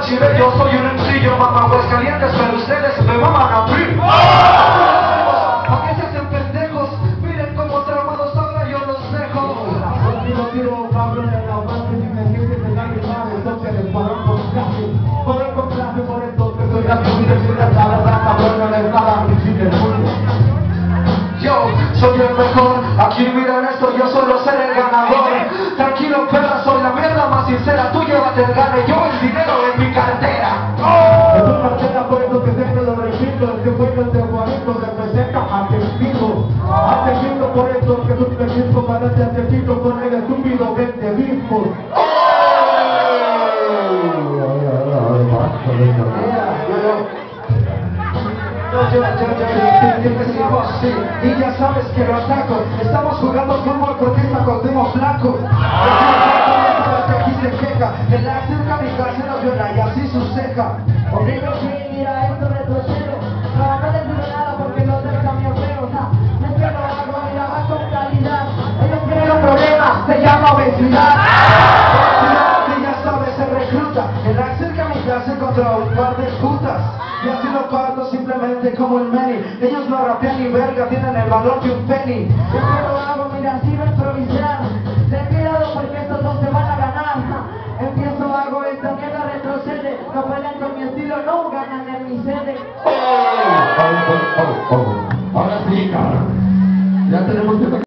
bachiller, yo soy un sencillo, mamá, pues calientes, pero ustedes me maman a mí. ¿A qué se hacen pendejos? Miren cómo tramados ahora yo los dejo. No quiero hablar de la base ni me sientes de la misma, entonces les podrán con clase. Podrán con clase por esto, que soy la vida y la verdad, cabrón, no les nada, principio del mundo. Yo soy el mejor, aquí miran esto, yo solo seré el ganador. Tranquilo perra, soy la mierda más sincera, tú llévate el gane, yo el dinero en mi cartera. Es tu cartera, por eso que siempre lo repito, el que fue el de Juanito representa a Testigo. A Testigo por eso que tú te mismo parece a Testigo con el estúpido vente mismo. Y ya sabes que lo ataco. Estamos jugando fútbol con esta Cuauhtémoc Blanco. Aquí se queja. El Axel kamikaze nos viola y así su ceja. Digo que mira esto retrocedo. No les digo nada porque no del cambio feo. Es que lo hago, mira, va con calidad. Ellos tienen un problema, se llama obesidad. Y ya sabes, se recluta. El Axel kamikaze contra un par de putas. Y así lo parto simplemente como el Manny. Ellos no rapean ni verga, tienen el valor de un penny. Es que lo hago, mira, así va a improvisar. Ten cuidado porque estos dos se van a ganar. Empiezo, hago esta mierda, retrocede. No pelean con mi estilo, no ganan en mi sede. Ahora sí, cabrón. Ya tenemos que